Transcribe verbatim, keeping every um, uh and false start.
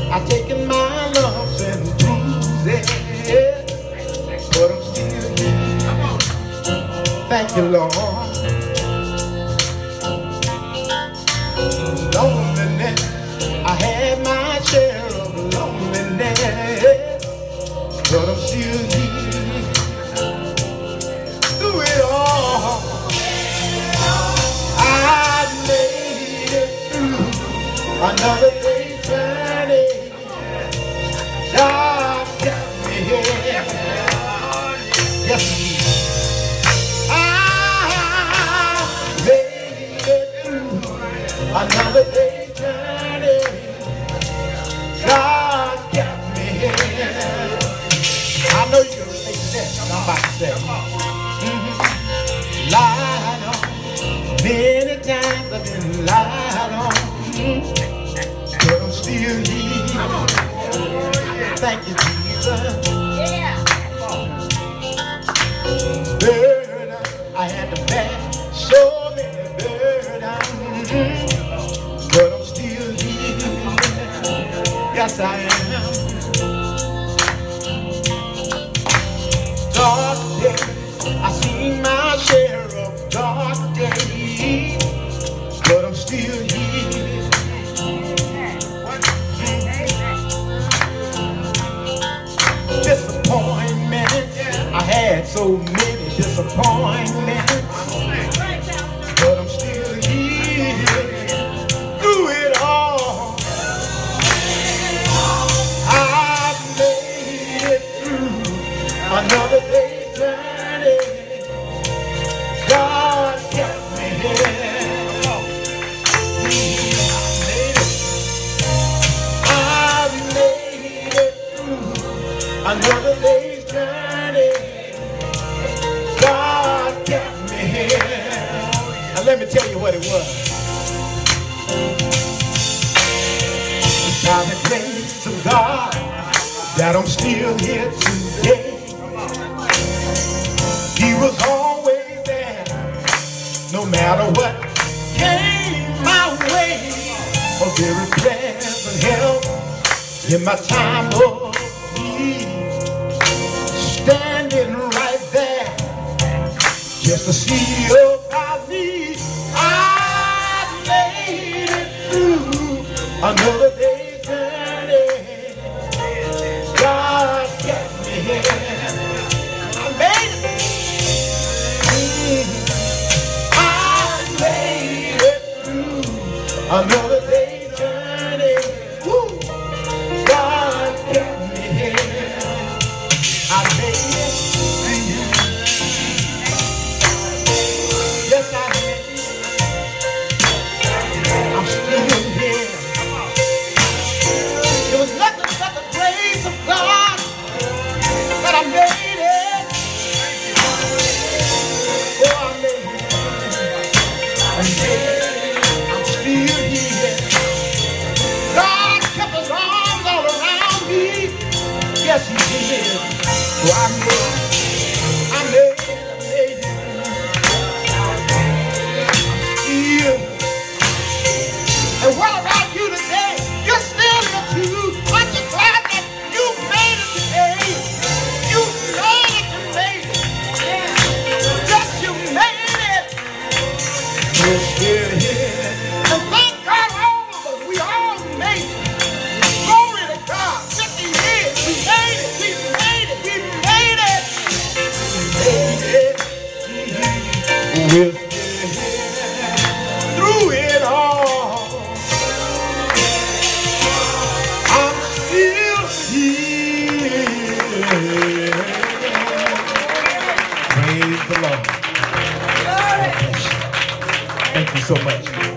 I've taken my lumps and bruises, but I'm still here. Thank you, Lord. Loneliness, I had my share of loneliness, but I'm still here. Through it all, I made it through another day's journey. God kept me here. Yes, I made it through another day's journey. God kept me here. I know you can relate to that. I'm about to say. Mm-hmm. Lied on. Many times I've been lied on. Mm-hmm. But I'm still here. Thank you, Jesus. Yeah. Burden, I had to bear so many burdens. Mm-hmm. But I'm still here. Yes, I am. Dark days, I see my share of dark days, but I'm still here. Disappointments, I had so many disappointments, but I'm still here. Through it all, I've made it through another day's journey. God kept me here. I made it through another day's journey. God kept me here. Now let me tell you what it was. It's by the grace of God that I'm still here today. He was always there, no matter what came my way. A very present help in my time of need, standing right there, just to see about me. I made it through another day's journey. God kept me here. I made it. I made it through another day's journey. Woo. God kept me here. I made it. Yes, I did. I'm still here. It was nothing but the grace of God that I made it. Oh, I made it. I made it. I'm still here. God kept his arms all around me. Yes, he did. So I made it. I made it. I made it. And what about you today? You're still here too. Aren't you glad that you made it today? You made it, you made it. Yes, you made it. You're still here. And thank God all of us, we all made it. Glory to God. fifty years, we made it, we made it, we made it. We made it. We're still here. Through it all. Praise the Lord. Thank you so much.